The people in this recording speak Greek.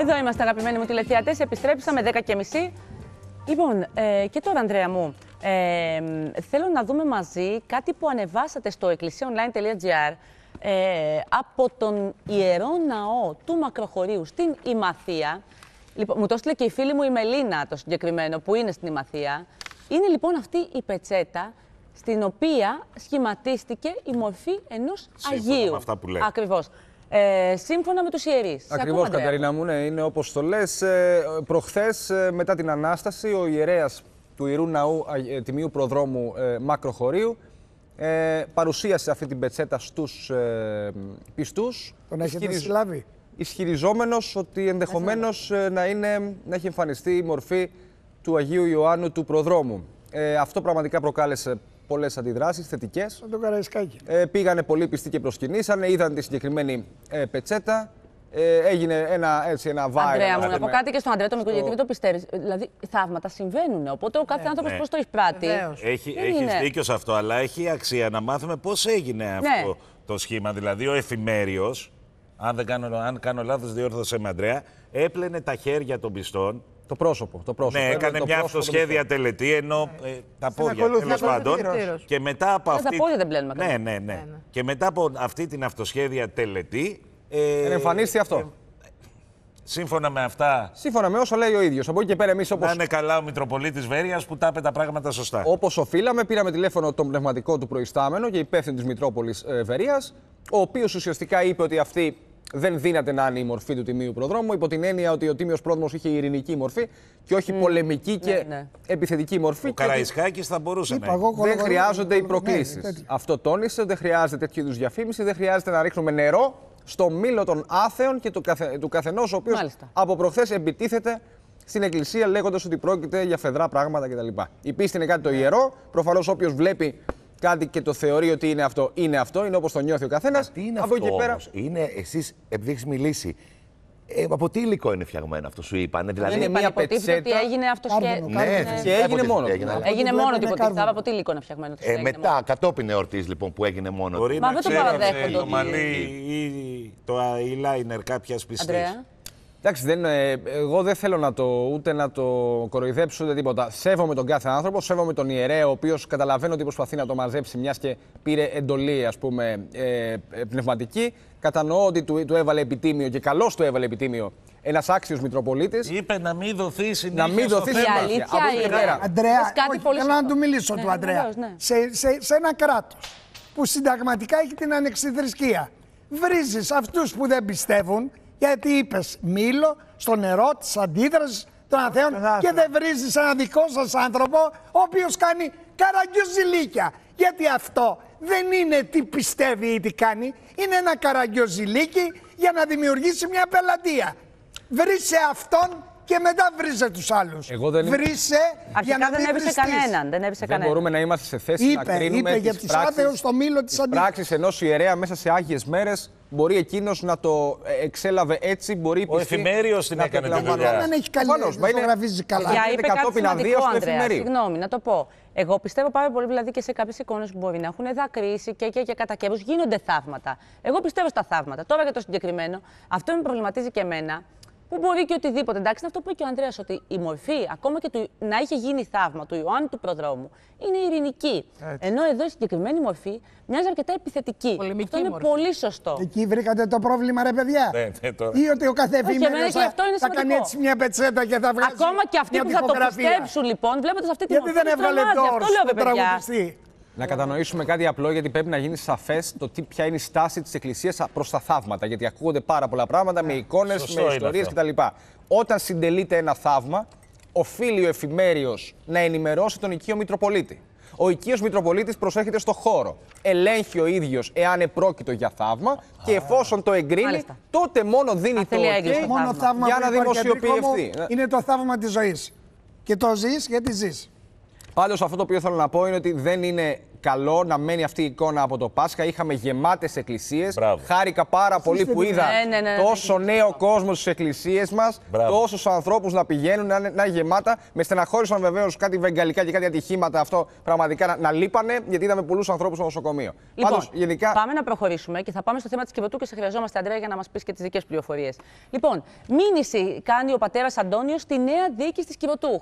Εδώ είμαστε, αγαπημένοι μου τηλεθεατές. Επιστρέψαμε 10:30. Λοιπόν, και τώρα, Ανδρέα μου, θέλω να δούμε μαζί κάτι που ανεβάσατε στο εκκλησιaonline.gr από τον Ιερό Ναό του Μακροχωρίου στην Ημαθία. Λοιπόν, μου το έστειλε και η φίλη μου η Μελίνα το συγκεκριμένο που είναι στην Ημαθία. Είναι λοιπόν αυτή η πετσέτα στην οποία σχηματίστηκε η μορφή ενός Αγίου. Με αυτά που λέει. Ακριβώς. Σύμφωνα με τους ιερείς. Ακριβώς, Κατερίνα μου, ναι, είναι όπως το λες. Προχθές, μετά την Ανάσταση, ο ιερέας του Ιερού Ναού Τιμίου Προδρόμου Μακροχωρίου παρουσίασε αυτή την πετσέτα στους πιστούς. Τον έχετε συλλάβει. Ισχυριζόμενος ότι ενδεχομένως να έχει εμφανιστεί η μορφή του Αγίου Ιωάννου του Προδρόμου. Αυτό πραγματικά προκάλεσε πολλές αντιδράσεις θετικές. Σαν το Καραϊσκάκι. Πήγανε πολλοί πιστοί και προσκυνήσανε, είδαν τη συγκεκριμένη πετσέτα. Έγινε ένα viral. Ανδρέα μου, να πω κάτι και στον Ανδρέα το μικρό, γιατί δεν το πιστεύεις. Δηλαδή, θαύματα συμβαίνουν. Οπότε ο κάθε άνθρωπος πώς το εισπράττει. Έχεις δίκιο σε αυτό, αλλά έχει αξία να μάθουμε πώς έγινε αυτό το σχήμα. Δηλαδή, ο εφημέριος, αν κάνω λάθος, διόρθωσε με Ανδρέα, έπλαινε τα χέρια των πιστών. Το πρόσωπο. Ναι, έκανε μια αυτοσχέδια τελετή, ενώ τα πόδια, τέλος πάντων. Και μετά από αυτή... Τα πόδια δεν πλένουμε. Ναι. Και μετά από αυτή την αυτοσχέδια τελετή... εμφανίστηκε αυτό. Σύμφωνα με αυτά... Σύμφωνα με όσο λέει ο ίδιος. Από εκεί και πέρα εμείς όπως... Να είναι καλά ο Μητροπολίτης Βέρειας που τα είπε τα πράγματα σωστά. Όπως οφείλαμε, πήραμε τηλέφωνο τον πνευματικό του προϊστάμενο και υπεύθυνο της Μητρόπολης Βερείας, ο οποίος ουσιαστικά είπε ότι αυτή δεν δύναται να είναι η μορφή του Τιμίου Προδρόμου, υπό την έννοια ότι ο Τίμιος Πρόδρομος είχε ειρηνική μορφή και όχι πολεμική και επιθετική μορφή. Ο Καραϊσκάκης θα μπορούσε να είναι. Δεν χρειάζονται οι προκλήσεις. Αυτό τόνισε, δεν χρειάζεται τέτοιου είδους διαφήμιση, δεν χρειάζεται να ρίχνουμε νερό στο μήλο των άθεων και του καθενός ο οποίος από προχθές επιτίθεται στην Εκκλησία λέγοντας ότι πρόκειται για φεδρά πράγματα κτλ. Η πίστη είναι κάτι το ιερό. Προφανώς όποιος βλέπει κάτι και το θεωρεί ότι είναι αυτό, είναι όπως το νιώθει ο καθένας. Τι είναι αυτό όμως? Είναι εσείς, επειδή έχεις μιλήσει, από τι υλικό είναι φτιαγμένο αυτό, σου είπανε? Δηλαδή είναι μια πετσέτα. Ότι έγινε αυτοσχέδιο. Ναι, και έγινε μόνο. Έγινε μόνο του υποτίθεται. Από τι υλικό είναι φτιαγμένο? Μετά, κατόπιν εορτής λοιπόν που έγινε μόνο. Μπορεί να δεν το παραδέχονται. Το μαλλί ή το eyeliner κάποιας πιστής. Εντάξει, εγώ δεν θέλω ούτε να το κοροϊδέψω ούτε τίποτα. Σέβομαι τον κάθε άνθρωπο, σέβομαι τον ιερέα, ο οποίος καταλαβαίνω ότι προσπαθεί να το μαζέψει, μιας και πήρε εντολή, ας πούμε, πνευματική. Κατανοώ ότι του έβαλε επιτήμιο και καλώς του έβαλε επιτήμιο ένας άξιος Μητροπολίτης. Είπε να μην δοθεί συνέχεια. Να μην δοθεί συνέχεια. Αντρέα, θέλω να του μιλήσω του Αντρέα. Σε ένα κράτος που συνταγματικά έχει την ανεξιθρησκεία, βρίζεις αυτούς που δεν πιστεύουν. Γιατί είπες μήλο στο νερό της αντίδρασης των αθέων και δεν βρίζεις ένα δικό σας άνθρωπο ο οποίος κάνει καραγκιόζηλίκια. Γιατί αυτό δεν είναι τι πιστεύει ή τι κάνει, είναι ένα καραγκιόζηλίκι για να δημιουργήσει μια πελατεία. Βρίσε αυτόν και μετά βρίζε τους άλλους. Βρίσε για να μην έβρισε κανέναν. Δεν μπορούμε να είμαστε σε θέση να κρίνουμε τις πράξεις ενός ιερέα μέσα σε άγιες μέρες. Μπορεί εκείνος να το εξέλαβε έτσι, μπορεί ο εφημέριος την έκανε τη δουλειά. Δεν έχει καλή ζωγραφίζει καλά. Είπε κάτι σημαντικό, Ανδρέα, συγγνώμη, να το πω. Εγώ πιστεύω πάρα πολύ δηλαδή και σε κάποιες εικόνες που μπορεί να έχουν δακρύσει και κατά καιρούς γίνονται θαύματα. Εγώ πιστεύω στα θαύματα. Τώρα για το συγκεκριμένο, αυτό με προβληματίζει και εμένα. Που μπορεί και οτιδήποτε. Εντάξει, είναι αυτό που είπε και ο Ανδρέας, ότι η μορφή, ακόμα και να είχε γίνει θαύμα του Ιωάννου του Προδρόμου, είναι ειρηνική. Ενώ εδώ η συγκεκριμένη μορφή μοιάζει αρκετά επιθετική. Αυτό είναι πολύ σωστό. Εκεί βρήκατε το πρόβλημα, ρε παιδιά. Ή ότι ο κάθε εφημερίδας θα κάνει έτσι μια πετσέτα και θα βγάλει. Ακόμα και αυτοί που θα το πιστέψουν, λοιπόν, βλέποντας αυτή τη μορφή. Γιατί δεν έβγαλε το τραγουδιστή. Να κατανοήσουμε κάτι απλό, γιατί πρέπει να γίνει σαφές ποια είναι η στάση της Εκκλησίας προς τα θαύματα. Γιατί ακούγονται πάρα πολλά πράγματα με εικόνες, με ιστορίες κτλ. Όταν συντελείται ένα θαύμα, οφείλει ο εφημέριος να ενημερώσει τον οικείο Μητροπολίτη. Ο οικείος Μητροπολίτης προσέρχεται στο χώρο. Ελέγχει ο ίδιος εάν επρόκειτο για θαύμα και εφόσον το εγκρίνει, τότε μόνο δίνει το OK για να δημοσιοποιηθεί. Είναι το θαύμα της ζωής. Και το ζεις γιατί ζεις. Πάντως, αυτό το οποίο θέλω να πω είναι ότι δεν είναι καλό να μένει αυτή η εικόνα από το Πάσχα. Είχαμε γεμάτες εκκλησίες. Χάρηκα πάρα πολύ που είδα τόσο νέο κόσμο στις εκκλησίες μας, τόσους ανθρώπους να πηγαίνουν, να είναι γεμάτα. Με στεναχώρησαν βεβαίως κάτι βεγγαλικά και κάτι ατυχήματα. Αυτό πραγματικά να λείπανε, γιατί είδαμε πολλούς ανθρώπους στο νοσοκομείο. Λοιπόν, πάντως, γενικά... πάμε να προχωρήσουμε και θα πάμε στο θέμα της Κιβωτού και σε χρειαζόμαστε, Αντρέα, για να μας πεις και τις δικές πληροφορίες. Λοιπόν, μήνυση κάνει ο πατέρας Αντώνιος στη νέα διοίκηση της Κιβωτού.